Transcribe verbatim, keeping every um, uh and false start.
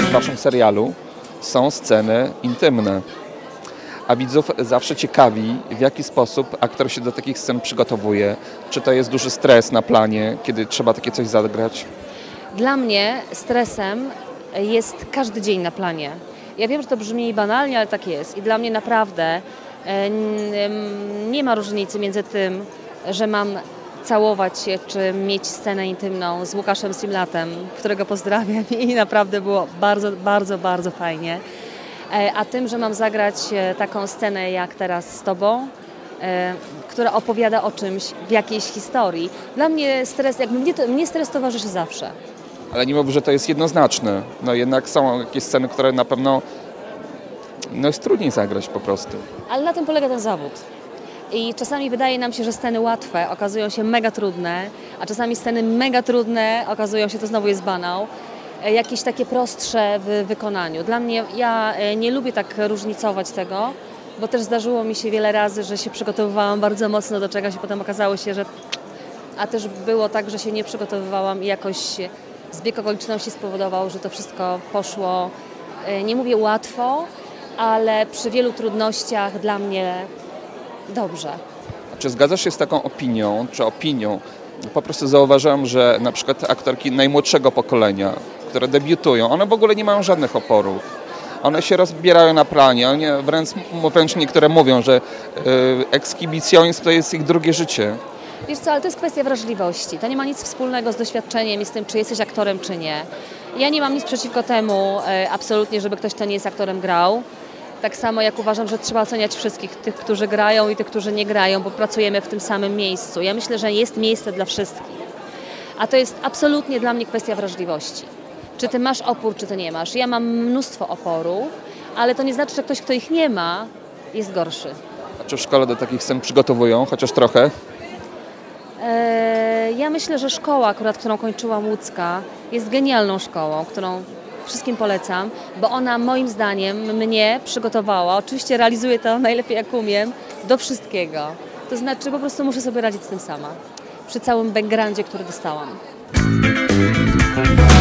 w waszym serialu są sceny intymne. A widzów zawsze ciekawi, w jaki sposób aktor się do takich scen przygotowuje. Czy to jest duży stres na planie, kiedy trzeba takie coś zagrać? Dla mnie stresem jest każdy dzień na planie. Ja wiem, że to brzmi banalnie, ale tak jest. I dla mnie naprawdę nie ma różnicy między tym, że mam całować się, czy mieć scenę intymną z Łukaszem Simlatem, którego pozdrawiam i naprawdę było bardzo, bardzo, bardzo fajnie. A tym, że mam zagrać taką scenę jak teraz z Tobą, która opowiada o czymś w jakiejś historii. Dla mnie stres, jakby mnie, to, mnie stres towarzyszy zawsze. Ale nie mów, że to jest jednoznaczne. No jednak są jakieś sceny, które na pewno no jest trudniej zagrać po prostu. Ale na tym polega ten zawód. I czasami wydaje nam się, że sceny łatwe okazują się mega trudne, a czasami sceny mega trudne okazują się, to znowu jest banał, jakieś takie prostsze w wykonaniu. Dla mnie, ja nie lubię tak różnicować tego, bo też zdarzyło mi się wiele razy, że się przygotowywałam bardzo mocno do czegoś i potem okazało się, że... A też było tak, że się nie przygotowywałam i jakoś zbieg okoliczności spowodował, że to wszystko poszło, nie mówię łatwo, ale przy wielu trudnościach dla mnie dobrze. A czy zgadzasz się z taką opinią, czy opinią? Po prostu zauważyłem, że na przykład aktorki najmłodszego pokolenia, które debiutują, one w ogóle nie mają żadnych oporów. One się rozbierają na planie, one wręcz, wręcz niektóre mówią, że yy, ekshibicjonizm to jest ich drugie życie. Wiesz co, ale to jest kwestia wrażliwości. To nie ma nic wspólnego z doświadczeniem i z tym, czy jesteś aktorem, czy nie. Ja nie mam nic przeciwko temu, yy, absolutnie, żeby ktoś, kto nie jest aktorem, grał. Tak samo jak uważam, że trzeba oceniać wszystkich, tych, którzy grają i tych, którzy nie grają, bo pracujemy w tym samym miejscu. Ja myślę, że jest miejsce dla wszystkich. A to jest absolutnie dla mnie kwestia wrażliwości. Czy ty masz opór, czy ty nie masz. Ja mam mnóstwo oporów, ale to nie znaczy, że ktoś, kto ich nie ma, jest gorszy. A czy w szkole do takich scen przygotowują, chociaż trochę? Eee, ja myślę, że szkoła, akurat, którą kończyłam, łódzka, jest genialną szkołą, którą wszystkim polecam, bo ona moim zdaniem mnie przygotowała, oczywiście realizuję to najlepiej jak umiem, do wszystkiego. To znaczy po prostu muszę sobie radzić z tym sama. Przy całym backgroundzie, który dostałam.